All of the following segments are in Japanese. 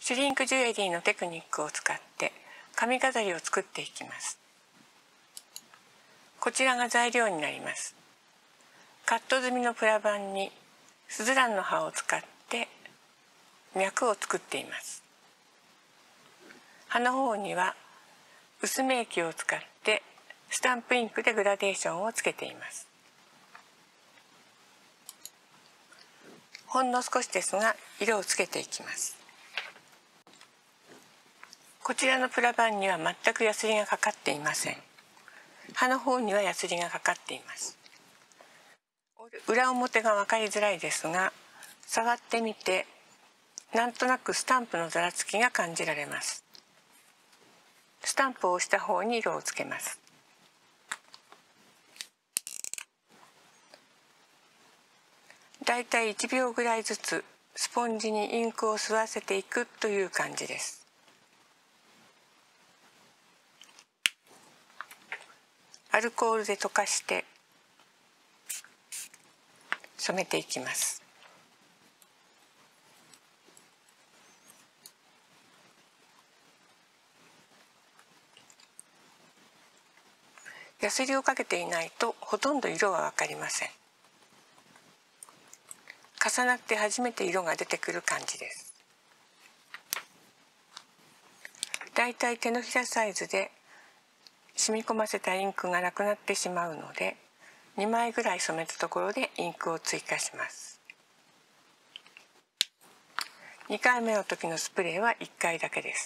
シュリンクジュエリーのテクニックを使って髪飾りを作っていきます。こちらが材料になります。カット済みのプラバンにスズランの葉を使って脈を作っています。葉の方には薄め液を使ってスタンプインクでグラデーションをつけています。ほんの少しですが色をつけていきます。こちらのプラバンには全くヤスリがかかっていません。葉の方にはヤスリがかかっています。裏表が分かりづらいですが、触ってみてなんとなくスタンプのざらつきが感じられます。スタンプを押した方に色をつけます。だいたい1秒ぐらいずつスポンジにインクを吸わせていくという感じです。アルコールで溶かして染めていきます。ヤスリをかけていないとほとんど色は分かりません。重なって初めて色が出てくる感じです。だいたい手のひらサイズで染み込ませたインクがなくなってしまうので、2枚ぐらい染めたところでインクを追加します。2回目の時のスプレーは1回だけです。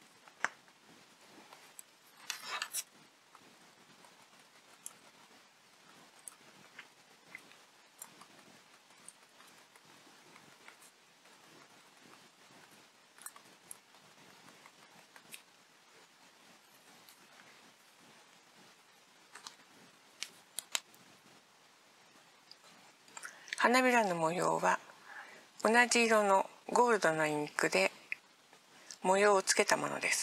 花びらの模様は同じ色のゴールドのインクで模様をつけたものです。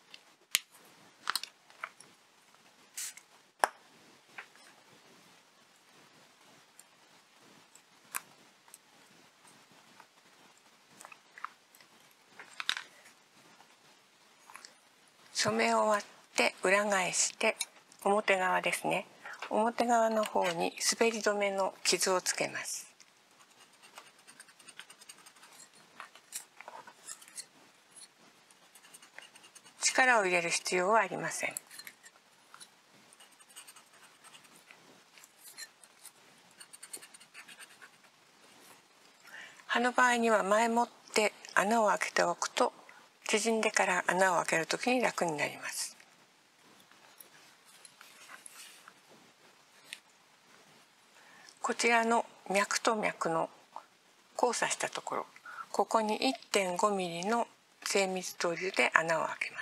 染め終わって裏返して表側ですね。表側の方に滑り止めの傷をつけます。力を入れる必要はありません。葉の場合には前もって穴を開けておくと縮んでから穴を開けるときに楽になります。こちらの脈と脈の交差したところ、ここに 1.5 ミリの精密ドリルで穴を開けます。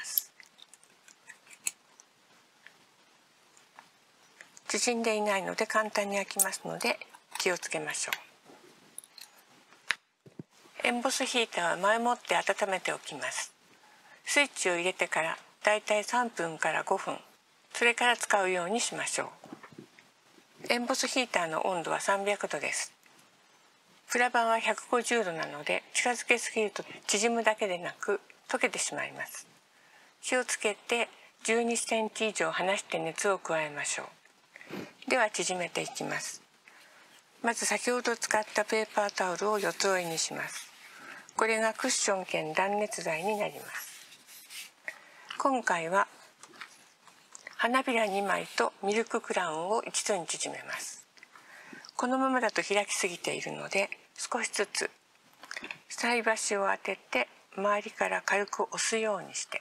縮んでいないので簡単に開きますので気をつけましょう。エンボスヒーターは前もって温めておきます。スイッチを入れてからだいたい3分から5分、それから使うようにしましょう。エンボスヒーターの温度は300度です。プラバンは150度なので近づけすぎると縮むだけでなく溶けてしまいます。気をつけて12センチ以上離して熱を加えましょう。では縮めていきます。まず先ほど使ったペーパータオルを四つ折りにします。これがクッション兼断熱材になります。今回は花びら2枚とミルククラウンを一度に縮めます。このままだと開きすぎているので少しずつ菜箸を当てて周りから軽く押すようにして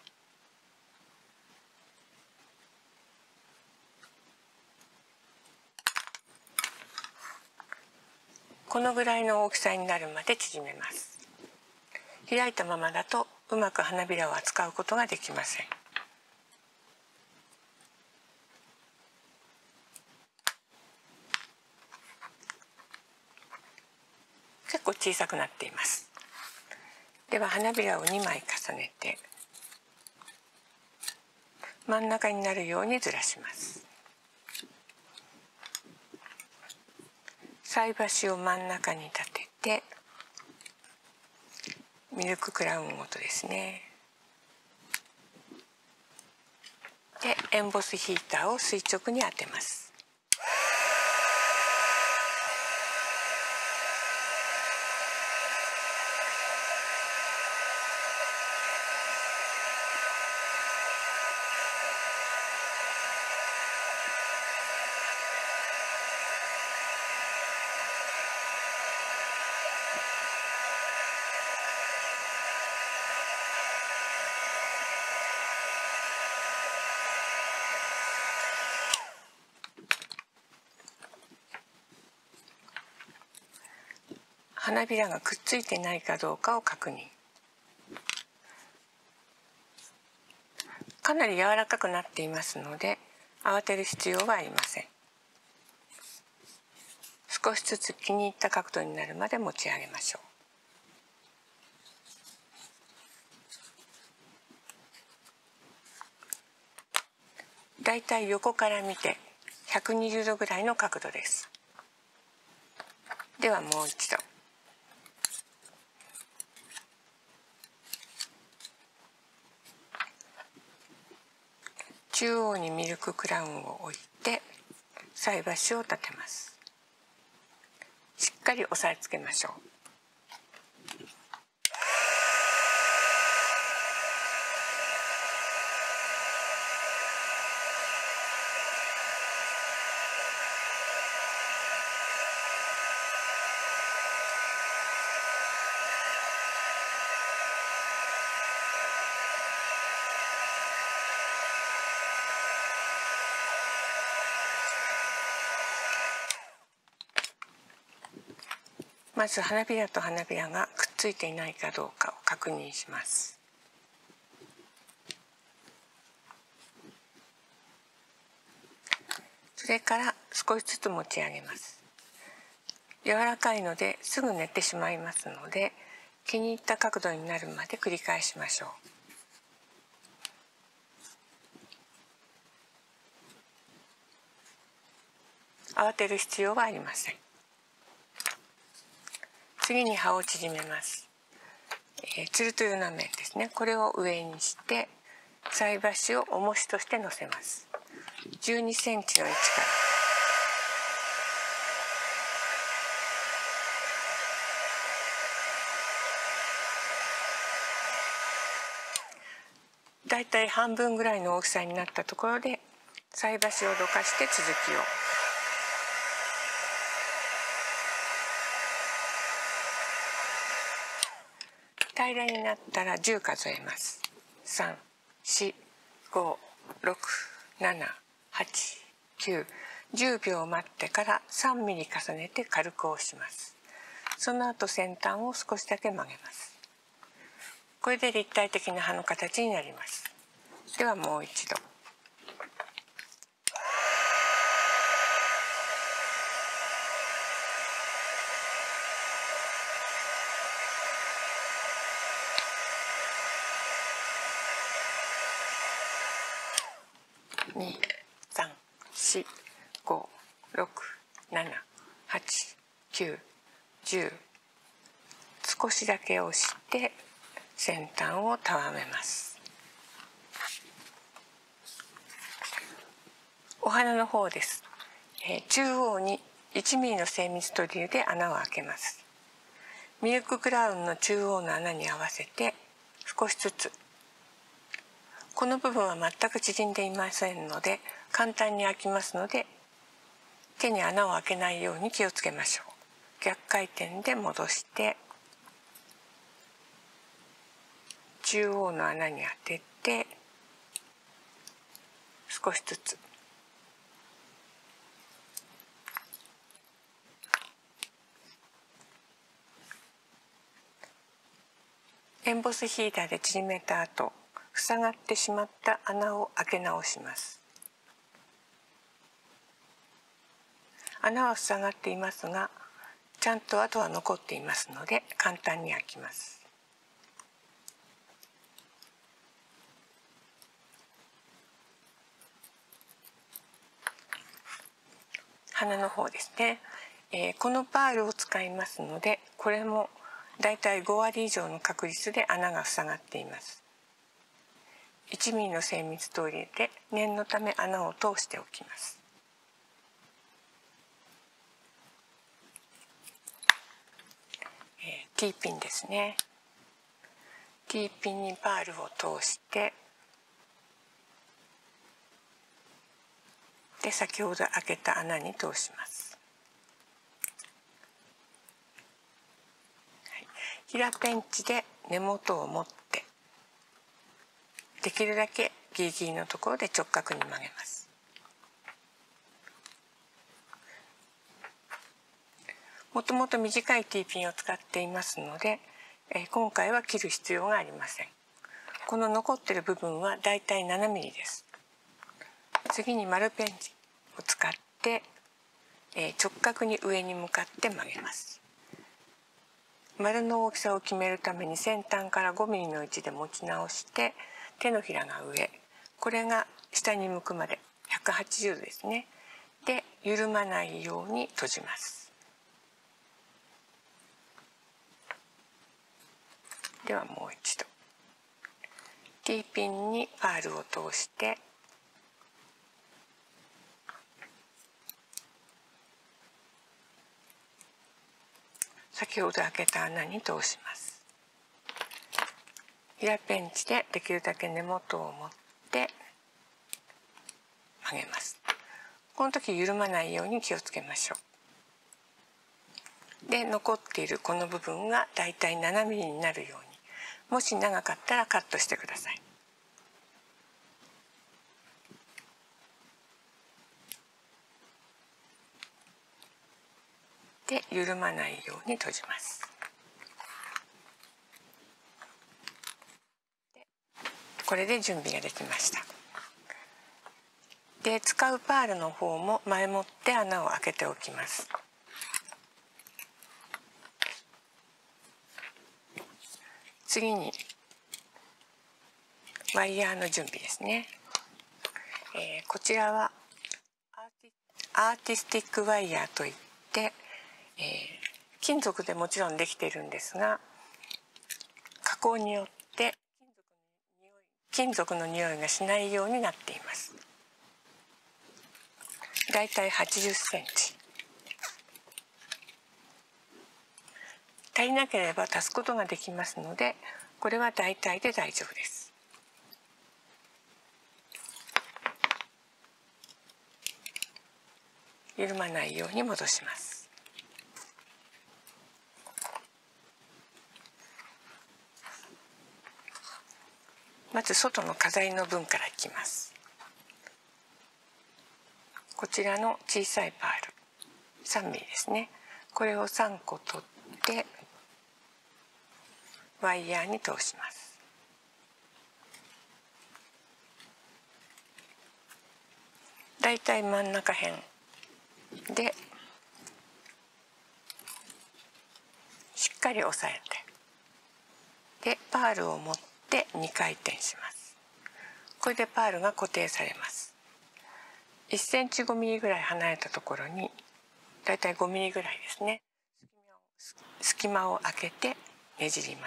このぐらいの大きさになるまで縮めます。開いたままだとうまく花びらを扱うことができません。結構小さくなっています。では花びらを2枚重ねて真ん中になるようにずらします。菜箸を真ん中に立ててミルククラウンごとですね。でエンボスヒーターを垂直に当てます。花びらがくっついてないかどうかを確認。かなり柔らかくなっていますので慌てる必要はありません。少しずつ気に入った角度になるまで持ち上げましょう。だいたい横から見て120度ぐらいの角度です。ではもう一度。中央にミルククラウンを置いて菜箸を立てます。しっかり押さえつけましょう。まず花びらと花びらがくっついていないかどうかを確認します。それから少しずつ持ち上げます。柔らかいのですぐ寝てしまいますので気に入った角度になるまで繰り返しましょう。慌てる必要はありません。次に葉を縮めます。ツルツルな面ですね。これを上にして菜箸を重しとして乗せます。12センチの位置からだいたい半分ぐらいの大きさになったところで菜箸をどかして続きを。平らになったら10数えます。3、4、5、6、7、8、9、10秒待ってから3ミリ重ねて軽く押します。その後先端を少しだけ曲げます。これで立体的な葉の形になります。ではもう一度。2、3、4、5、6、7、8、9、10。少しだけ押して先端をたわめます。お花の方です。中央に1ミリの精密ドリルで穴を開けます。ミルククラウンの中央の穴に合わせて少しずつ。この部分は全く縮んでいませんので簡単に開きますので手に穴を開けないように気をつけましょう。逆回転で戻して中央の穴に当てて少しずつ。エンボスヒーターで縮めた後塞がってしまった穴を開け直します。穴は塞がっていますがちゃんと跡は残っていますので簡単に開きます。花の方ですね。このパールを使いますのでこれもだいたい5割以上の確率で穴が塞がっています。1ミリの精密灯を入れて念のため穴を通しておきます。T ピンですね。T ピンにパールを通してで先ほど開けた穴に通します。平ペンチで根元を持ってできるだけギリギリのところで直角に曲げます。もともと短い T ピンを使っていますので、今回は切る必要がありません。この残っている部分はだいたい7ミリです。次に丸ペンチを使って、直角に上に向かって曲げます。丸の大きさを決めるために先端から5ミリの位置で持ち直して手のひらが上、これが下に向くまで180度ですね。で緩まないように閉じます。ではもう一度 T ピンにパールを通して先ほど開けた穴に通します。平ペンチでできるだけ根元を持って曲げます。この時緩まないように気をつけましょう。で残っているこの部分がだいたい7ミリになるように、もし長かったらカットしてください。で緩まないように閉じます。これで準備ができました。で使うパールの方も前もって穴を開けておきます。次にワイヤーの準備ですね。こちらはアーティスティックワイヤーといって、金属でもちろんできているんですが、加工によって金属の匂いがしないようになっています。だいたい80センチ。足りなければ足すことができますので、これは大体で大丈夫です。緩まないように戻します。まず外の飾りの分からいきます。こちらの小さいパール3ミリですね。これを3個取ってワイヤーに通します。だいたい真ん中辺でしっかり押さえて、でパールを持って2回転します。これでパールが固定されます。1センチ5ミリぐらい離れたところにだいたい5ミリぐらいですね、隙間を空けてねじります。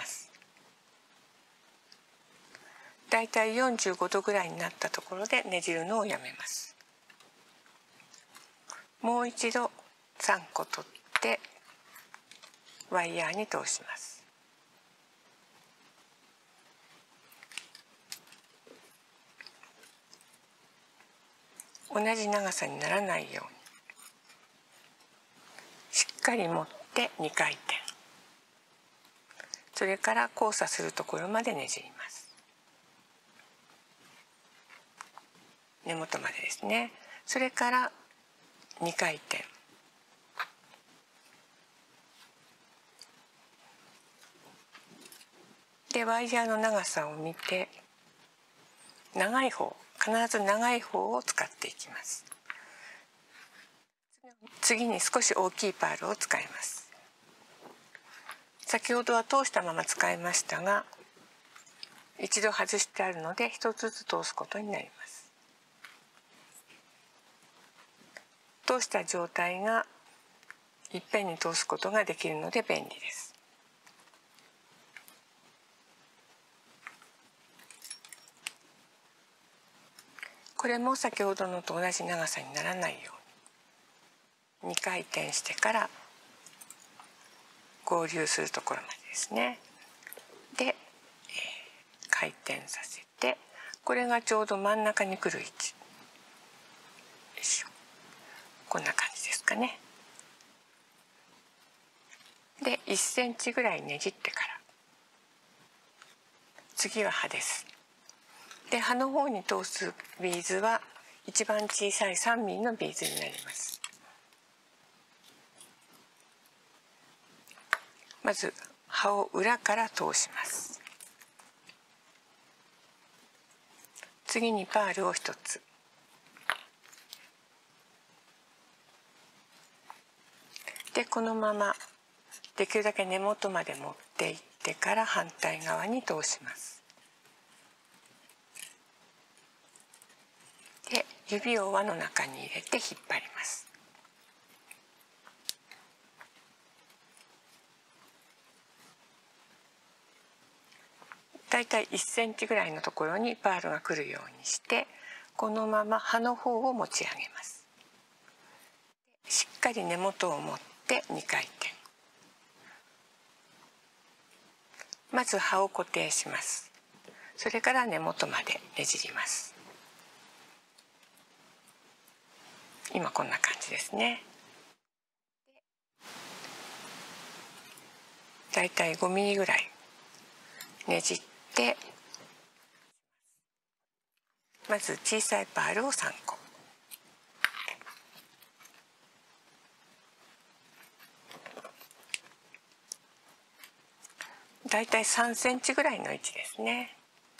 だいたい45度ぐらいになったところでねじるのをやめます。もう一度3個取ってワイヤーに通します。同じ長さにならないようにしっかり持って2回転、それから交差するところまでねじります。根元までですね。それから2回転、でワイヤーの長さを見て長い方、必ず長い方を使っていきます。次に少し大きいパールを使います。先ほどは通したまま使いましたが、一度外してあるので一つずつ通すことになります。通した状態がいっぺんに通すことができるので便利です。 これも先ほどのと同じ長さにならないように2回転してから合流するところまでですね。で、回転させて、これがちょうど真ん中に来る位置。よいしょ。こんな感じですかね。で、1センチぐらいねじってから、次は刃です。で、刃の方に通すビーズは一番小さい3ミリのビーズになります。まず刃を裏から通します。次にパールを1つ。で、このままできるだけ根元まで持っていってから反対側に通します。で、指を輪の中に入れて引っ張ります。だいたい1センチぐらいのところにパールが来るようにして、このまま刃の方を持ち上げます。しっかり根元を持って2回転。まず刃を固定します。それから根元までねじります。今こんな感じですね。だいたい5ミリぐらいねじって、まず小さいパールを3個。だいたい3センチぐらいの位置ですね。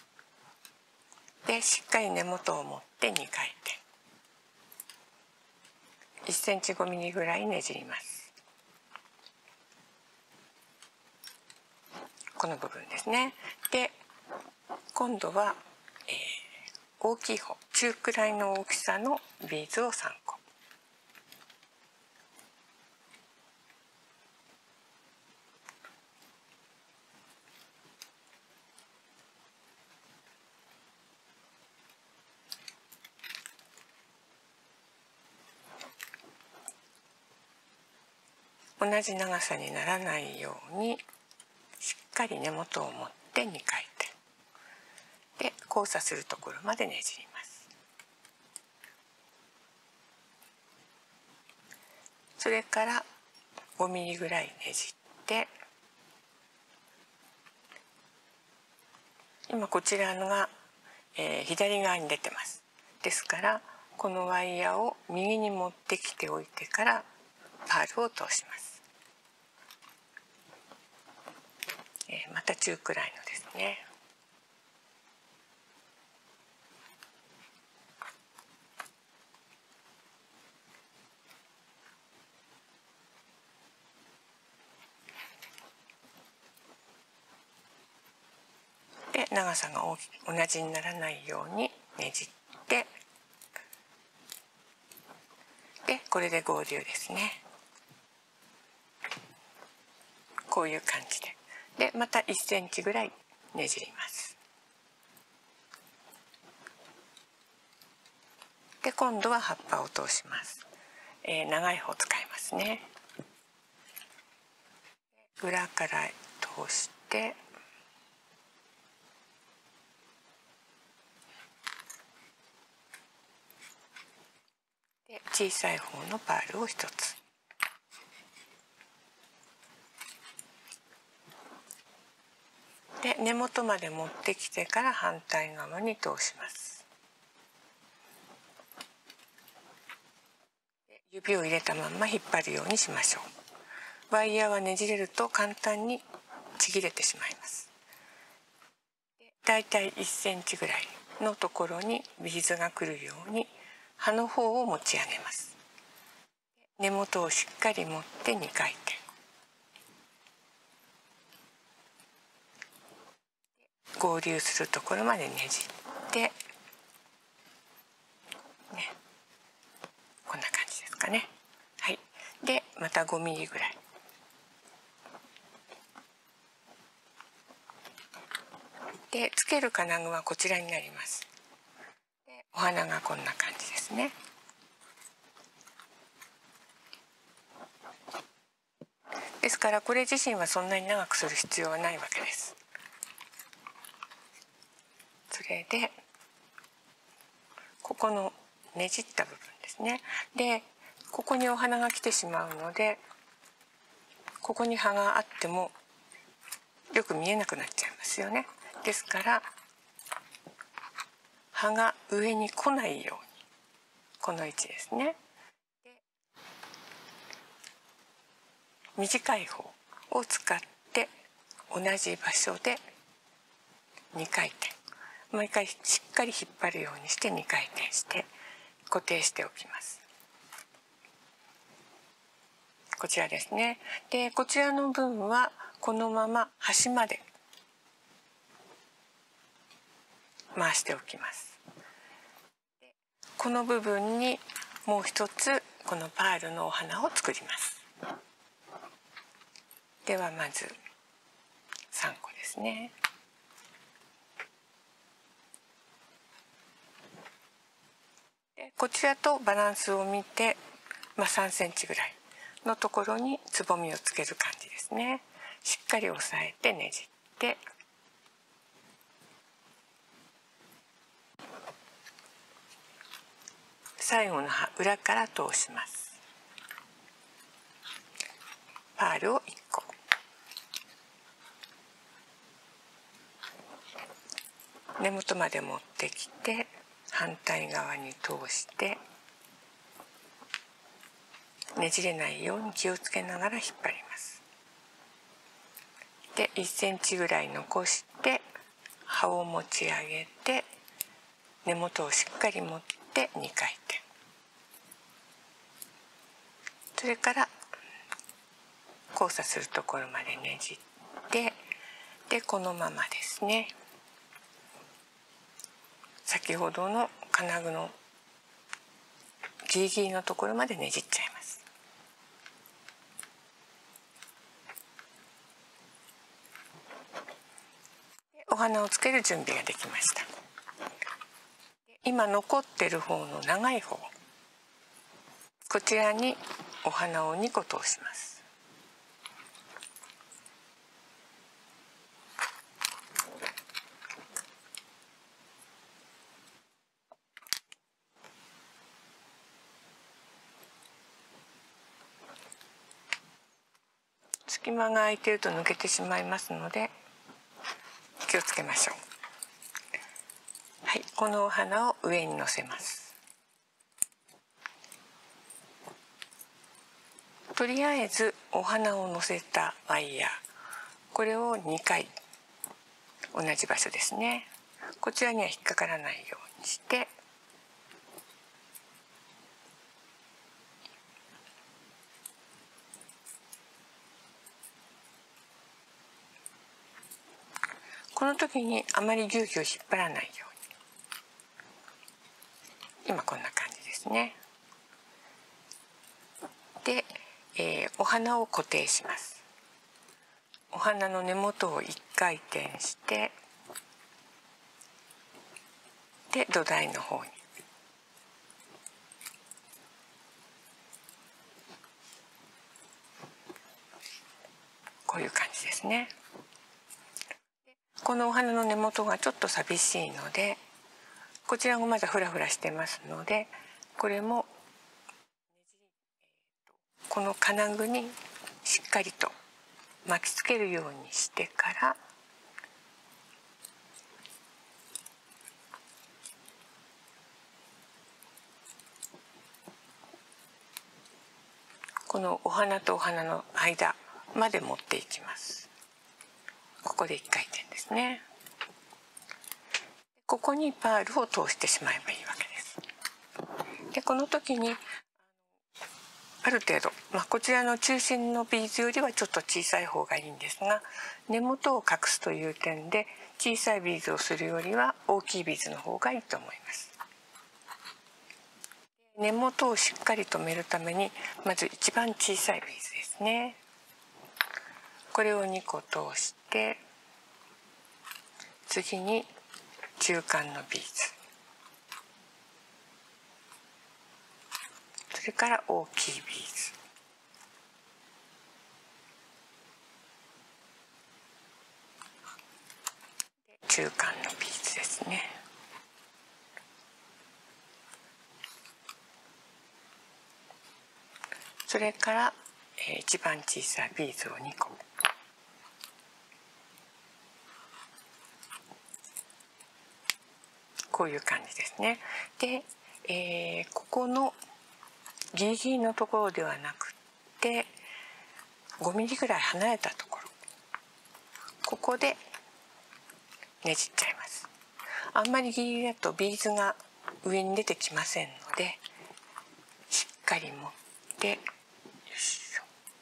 で、しっかり根元を持って2回転。1センチ5ミリぐらいねじります。この部分ですね。で、今度は、大きい方、中くらいの大きさのビーズを3個。同じ長さにならないようにしっかり根元を持って2回転で交差するところまでねじります。それから5ミリぐらいねじって、今こちらのが、左側に出てます。ですからこのワイヤーを右に持ってきておいてからパールを通します。また中くらいのですね。で、長さが同じにならないようにねじって、でこれで合流ですね。こういう感じで、また1センチぐらいねじります。で、今度は葉っぱを通します。長い方使いますね。裏から通して、で小さい方のパールを1つ。で、根元まで持ってきてから反対側に通します。指を入れたまま引っ張るようにしましょう。ワイヤーはねじれると簡単にちぎれてしまいます。だいたい1センチぐらいのところにビーズが来るように刃の方を持ち上げます。根元をしっかり持って2回転。合流するところまでねじって、ね、こんな感じですかね。はい。で、また5ミリぐらい。で、つける金具はこちらになります。で、 お花がこんな感じですね。ですからこれ自身はそんなに長くする必要はないわけです。それでここのねじった部分ですね。でここにお花が来てしまうので、ここに葉があってもよく見えなくなっちゃいますよね。ですから葉が上に来ないようにこの位置ですね。で短い方を使って同じ場所で2回転、もう一回しっかり引っ張るようにして2回転して固定しておきます。こちらですね。でこちらの分はこのまま端まで回しておきます。この部分にもう一つこのパールのお花を作ります。ではまず3個ですね。でこちらとバランスを見て、3センチぐらいのところにつぼみをつける感じですね。しっかり押さえてねじって最後の葉裏から通します。パールを1個、根元まで持ってきて反対側に通してねじれないように気をつけながら引っ張ります。で1センチぐらい残して葉を持ち上げて根元をしっかり持って2回転、それから交差するところまでねじって、でこのままですね、先ほどの金具のギリギリのところまでねじっちゃいます。お花をつける準備ができました。今残ってる方の長い方、こちらにお花を2個通します。隙間が空いていると抜けてしまいますので気をつけましょう。はい、このお花を上にのせます。とりあえずお花をのせたワイヤー、これを2回同じ場所ですね、こちらには引っかからないようにしてこの時にあまりぎゅうぎゅう引っ張らないように、今こんな感じですね。で、お花を固定します。お花の根元を1回転してで土台の方にこういう感じですね。このお花の根元がちょっと寂しいので、こちらもまだフラフラしてますので、これもこの金具にしっかりと巻きつけるようにしてからこのお花とお花の間まで持っていきます。ここで1回転ですね。ここにパールを通してしまえばいいわけです。でこの時にある程度、こちらの中心のビーズよりはちょっと小さい方がいいんですが、根元を隠すという点で小さいビーズをするよりは大きいビーズの方がいいと思います。根元をしっかり留めるためにまず一番小さいビーズですね、これを2個通して、次に中間のビーズ、 れから大きいビーズ、中間のビーズですね。それから一番小さいビーズを2個。こういう感じですね。で、ここのギリギリのところではなくて5ミリぐらい離れたところ、ここでねじっちゃいます。あんまりギリギリだとビーズが上に出てきませんので、しっかり持ってよいしょ、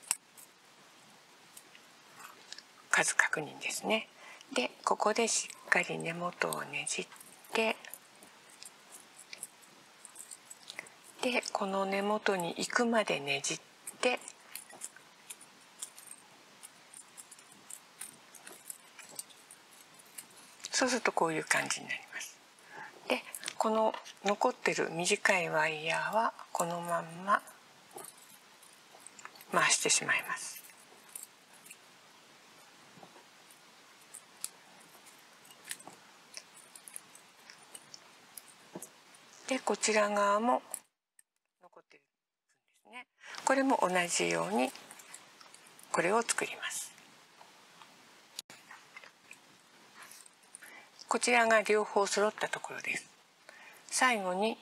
数確認ですね。でここでしっかり根元をねじって、でこの根元に行くまでねじって、そうするとこういう感じになります。でこの残ってる短いワイヤーはこのまんま回してしまいます。でこちら側も残ってるんですね。これも同じようにこれを作ります。こちらが両方揃ったところです。最後に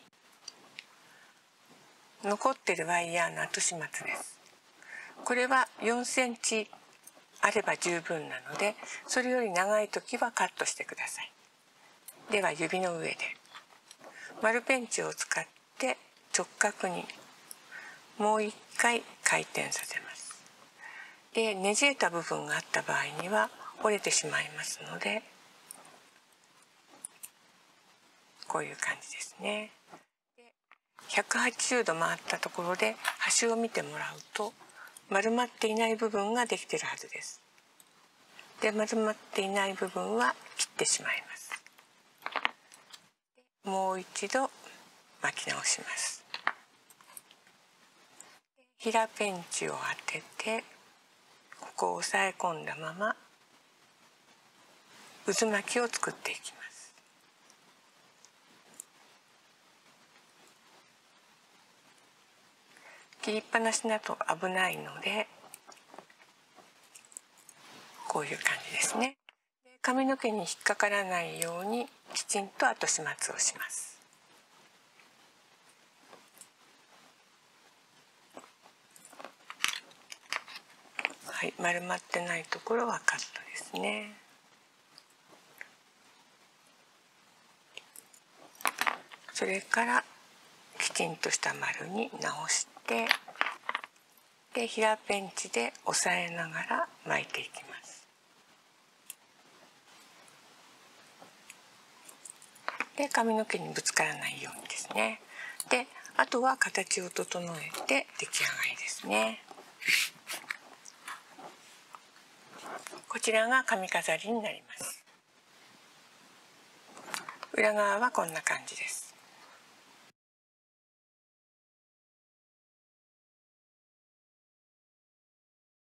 残ってるワイヤーの後始末です。これは4センチあれば十分なので、それより長い時はカットしてください。では指の上で丸ペンチを使って直角にもう一回回転させます。でねじれた部分があった場合には折れてしまいますので、こういう感じですね。180度回ったところで端を見てもらうと丸まっていない部分ができているはずです。で丸まっていない部分は切ってしまいます。もう一度巻き直します。平ペンチを当ててここを押さえ込んだまま渦巻きを作っていきます。切りっぱなしだと危ないので、こういう感じですね。髪の毛に引っかからないようにきちんと後始末をします。はい、丸まってないところはカットですね。それからきちんとした丸に直して、で平ペンチで押さえながら巻いていきます。で髪の毛にぶつからないようにですね。であとは形を整えて出来上がりですね。こちらが髪飾りになります。裏側はこんな感じです。